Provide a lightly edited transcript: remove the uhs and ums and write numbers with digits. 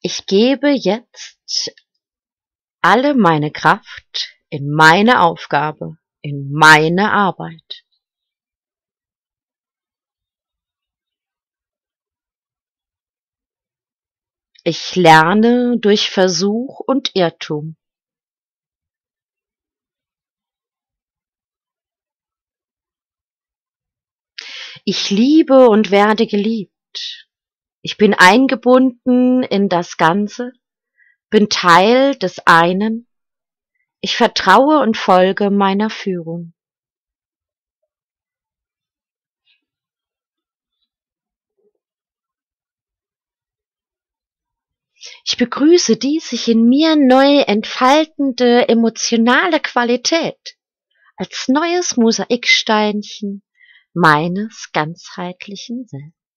Ich gebe jetzt alle meine Kraft in meine Aufgabe, in meine Arbeit. Ich lerne durch Versuch und Irrtum. Ich liebe und werde geliebt. Ich bin eingebunden in das Ganze, bin Teil des einen. Ich vertraue und folge meiner Führung. Ich begrüße die sich in mir neu entfaltende emotionale Qualität als neues Mosaiksteinchen meines ganzheitlichen Selbst.